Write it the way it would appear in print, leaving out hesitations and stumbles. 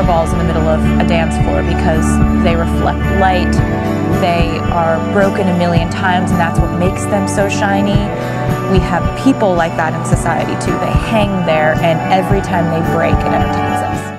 mirror balls in the middle of a dance floor because they reflect light. They are broken a million times, and that's what makes them so shiny. We have people like that in society too. They hang there, and every time they break, it entertains us.